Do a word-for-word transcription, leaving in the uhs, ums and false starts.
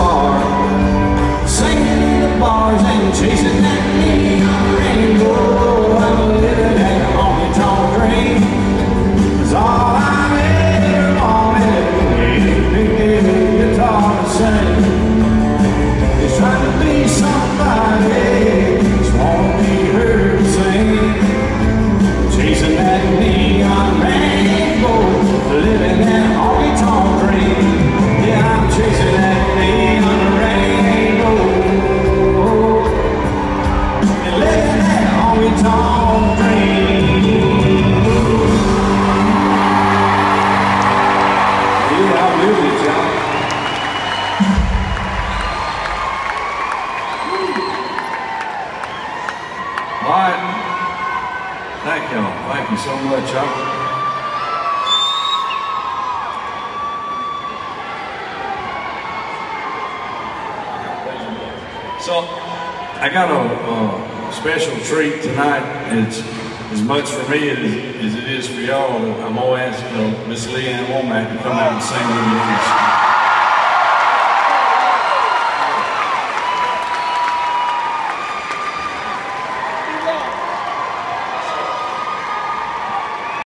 far, singing in the bars and chasing that neon rainbow. I'm living that honky-tonk dream. 'Cause all I'm ever wanted is to get a guitar to sing. He's trying to be somebody, just wanna be heard to sing. Chasing that neon rainbow, living that honky-tonk dream. Yeah, I'm chasing that neon rainbow, and living that honky-tonk dream. Yeah, I'm living it, y'all. All right. Thank y'all. Thank you so much, y'all. So, I got a, a special treat tonight. It's as much for me as, as it is for y'all. I'm going to ask uh, Miss Leanne Womack to come out and sing with me.